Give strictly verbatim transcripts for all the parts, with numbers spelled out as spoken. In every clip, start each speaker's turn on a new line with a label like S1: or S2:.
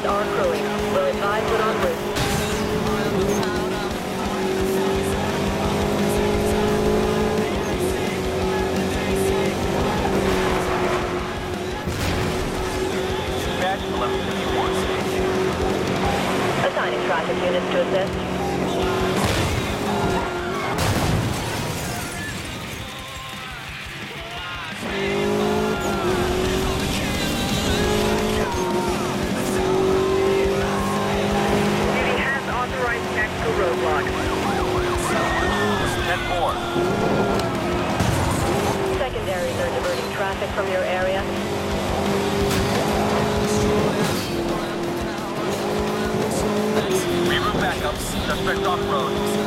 S1: units are crewing. Will advise when en route.
S2: Dispatch eleven fifty-one.
S1: Assigning traffic units to assist.
S3: Roadblock.
S2: ten four.
S1: Secondaries are diverting traffic from your area.
S2: Reroute backup. Suspect off road.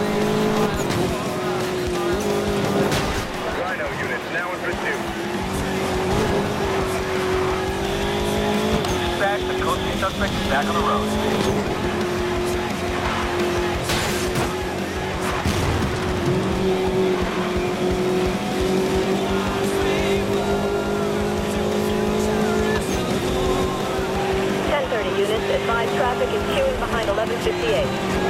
S3: Rhino units now in pursuit.
S2: Dispatch, the coasting suspect is back on the road.
S1: ten thirty units, advise traffic is queuing behind eleven fifty-eight.